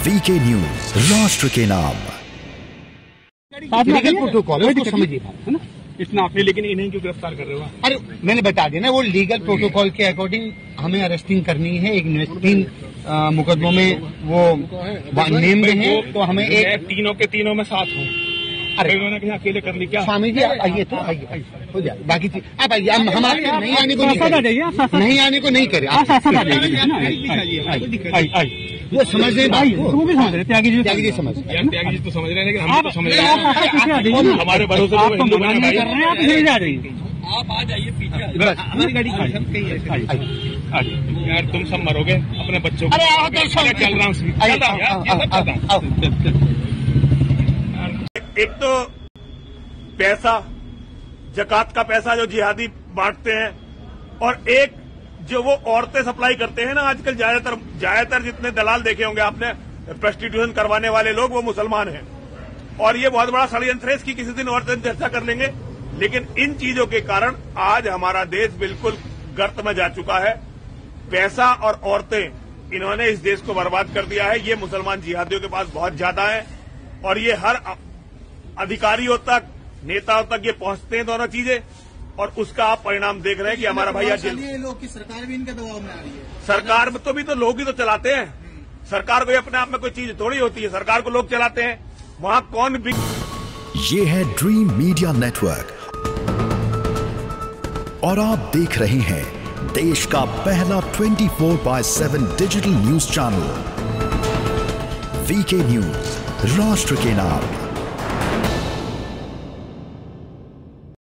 VK news, राष्ट्र के नाम। लीगल प्रोटोकॉल है, समझिए है ना इतना आपने, लेकिन इन्हें क्यों गिरफ्तार कर रहे हो? अरे मैंने बता दिया ना, वो लीगल प्रोटोकॉल के अकॉर्डिंग हमें अरेस्टिंग करनी है। एक 3 मुकदमों में वो नेम है, तो हमें एक तीनों के तीनों में साथ हूँ। अरे उन्होंने कहीं अकेले कर ली क्या? स्वामी जी आइए, तो आइए हो जाए, बाकी चीज आप आइए। हम आपके नहीं आने को नहीं आने को नहीं करे, वो समझ रहे बात को, वो भी समझ रहे, त्यागी जी समझ, त्यागी जी तो समझ रहे हैं, लेकिन हम तो समझ रहे हैं। हमारे भरोसे आप आ जाइए पीछे, हमारी गाड़ी यार तुम सब मरोगे अपने बच्चों को। चल रहा हूँ। एक तो पैसा, ज़कात का पैसा जो जिहादी बांटते हैं, और एक जो वो औरतें सप्लाई करते हैं ना आजकल, ज्यादातर जितने दलाल देखे होंगे आपने प्रोस्टिट्यूशन करवाने वाले लोग, वो मुसलमान हैं। और ये बहुत बड़ा षड्यंत्र है, इसकी किसी दिन और चर्चा कर लेंगे। लेकिन इन चीजों के कारण आज हमारा देश बिल्कुल गर्त में जा चुका है। पैसा और औरतें, इन्होंने इस देश को बर्बाद कर दिया है। ये मुसलमान जिहादियों के पास बहुत ज्यादा है, और ये हर अधिकारियों तक, नेताओं तक ये पहुंचते हैं दोनों चीजें, और उसका आप परिणाम देख रहे हैं कि हमारा भाई आज लोग की सरकार भी इनके दबाव में आ रही है। सरकार में तो भी तो लोग ही तो चलाते हैं। सरकार को अपने आप में कोई चीज थोड़ी होती है, सरकार को लोग चलाते हैं। वहां कौन भी। ये है ड्रीम मीडिया नेटवर्क, और आप देख रहे हैं देश का पहला 24/7 digital news channel, VK news, राष्ट्र के नाम।